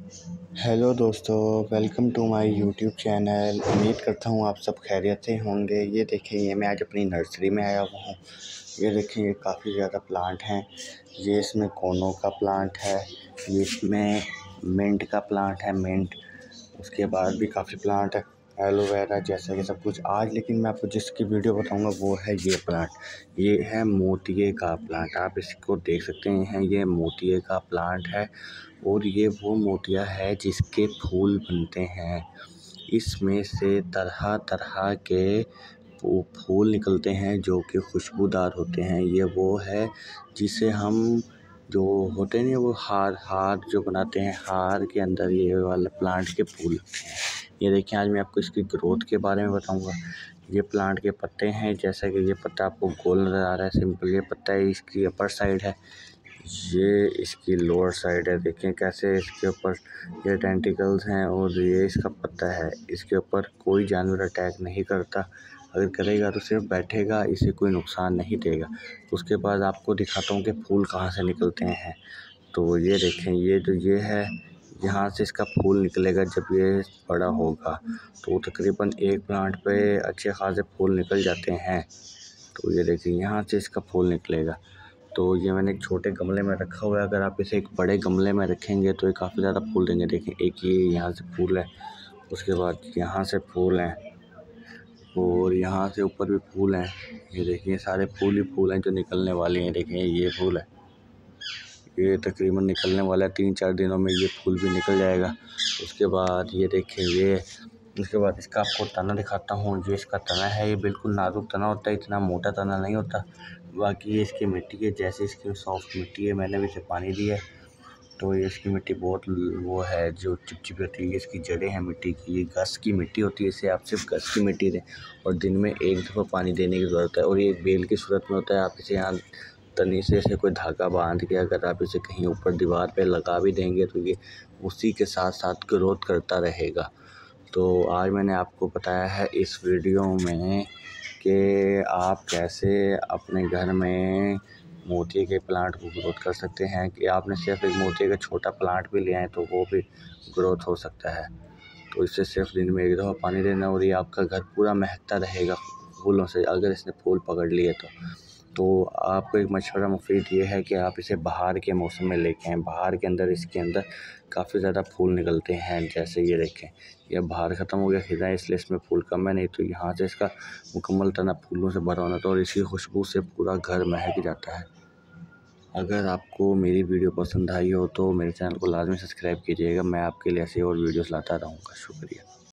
Hello दोस्तों, welcome to my YouTube channel. उम्मीद करता हूँ आप सब खैरियत से होंगे। ये देखिए, ये मैं आज अपनी नर्सरी में आया हुआ हूँ। ये देखिए, ये काफ़ी ज़्यादा प्लांट हैं। ये इसमें कोनो का प्लांट है, ये इसमें मिंट का प्लांट है, मिंट। उसके बाद भी काफ़ी प्लांट है, एलोवेरा जैसा कि सब कुछ। आज लेकिन मैं आपको जिसकी वीडियो बताऊंगा वो है ये प्लांट। ये है मोतिये का प्लांट। आप इसको देख सकते हैं, ये मोतिये का प्लांट है और ये वो मोतिया है जिसके फूल बनते हैं। इसमें से तरह तरह के फूल निकलते हैं जो कि खुशबूदार होते हैं। ये वो है जिसे हम जो होते हैं वो हार जो बनाते हैं, हार के अंदर ये वाले प्लांट के फूल लगते हैं। ये देखिए, आज मैं आपको इसकी ग्रोथ के बारे में बताऊंगा। ये प्लांट के पत्ते हैं, जैसा कि ये पत्ता आपको गोल नज़र आ रहा है, सिंपल ये पत्ता है। इसकी अपर साइड है, ये इसकी लोअर साइड है। देखें कैसे इसके ऊपर ये टेंटिकल्स हैं और ये इसका पत्ता है। इसके ऊपर कोई जानवर अटैक नहीं करता, अगर करेगा तो सिर्फ बैठेगा, इसे कोई नुकसान नहीं देगा। उसके बाद आपको दिखाता हूँ कि फूल कहाँ से निकलते हैं। तो ये देखें, ये है, यहाँ से इसका फूल निकलेगा जब ये बड़ा होगा। तो तकरीबन एक प्लांट पे अच्छे खासे फूल निकल जाते हैं। तो ये देखिए, यहाँ से इसका फूल निकलेगा। तो ये मैंने एक छोटे गमले में रखा हुआ है। अगर आप इसे एक बड़े गमले में रखेंगे तो ये काफ़ी ज़्यादा फूल देंगे। देखें, एक ये यहाँ से फूल है, उसके बाद यहाँ से फूल हैं और यहाँ से ऊपर भी फूल हैं। ये देखिए, सारे फूल ही फूल हैं जो निकलने वाले हैं। देखें, ये फूल है, ये तकरीबन निकलने वाला है। 3-4 दिनों में ये फूल भी निकल जाएगा। उसके बाद ये देखें, उसके बाद इसका आपको तना दिखाता हूँ। ये इसका तना है, ये बिल्कुल नाजुक तना होता है, इतना मोटा तना नहीं होता। बाकी ये इसकी मिट्टी है, जैसे इसकी सॉफ्ट मिट्टी है, मैंने भी इसे पानी दिया है तो ये इसकी मिट्टी बहुत वो है जो चिपचिपी होती है। इसकी जड़ें हैं मिट्टी की, ये घास की मिट्टी होती है। इसे आप सिर्फ घास की मिट्टी दें और दिन में एक दफ़ा पानी देने की ज़रूरत है। और ये बेल की सूरत में होता है। आप इसे यहाँ तनी से कोई धागा बांध के अगर आप इसे कहीं ऊपर दीवार पे लगा भी देंगे तो ये उसी के साथ साथ ग्रोथ करता रहेगा। तो आज मैंने आपको बताया है इस वीडियो में कि आप कैसे अपने घर में मोती के प्लांट को ग्रोथ कर सकते हैं। कि आपने सिर्फ एक मोती का छोटा प्लांट भी लिया है तो वो भी ग्रोथ हो सकता है। तो इससे सिर्फ दिन में एक दफ़ा पानी देना और ये आपका घर पूरा महकता रहेगा फूलों से, अगर इसने फूल पकड़ लिए तो आपको एक मशवरा मुफीद ये है कि आप इसे बाहर के मौसम में लेके आएँ। बाहर के अंदर इसके अंदर काफ़ी ज़्यादा फूल निकलते हैं। जैसे ये देखें, ये बाहर ख़त्म हो गया खिला, इसलिए इसमें फूल कम है, नहीं तो यहाँ से इसका मुकम्मल तना फूलों से भरा होना था और इसी खुशबू से पूरा घर महक जाता है। अगर आपको मेरी वीडियो पसंद आई हो तो मेरे चैनल को लाजमी सब्सक्राइब कीजिएगा। मैं आपके लिए ऐसे और वीडियोस लाता रहूँगा। शुक्रिया।